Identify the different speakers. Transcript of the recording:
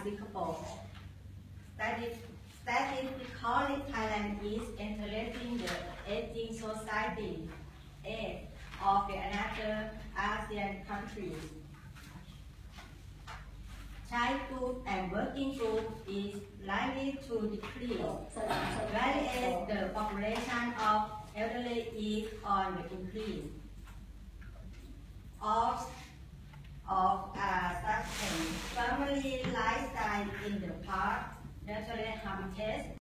Speaker 1: Singapore. Statistically, Thailand is entering the aging society age of the another ASEAN countries. Child group and working group is likely to decrease, whereas the population of elderly is on the increase. Of such family lifestyle in the park, natural habitats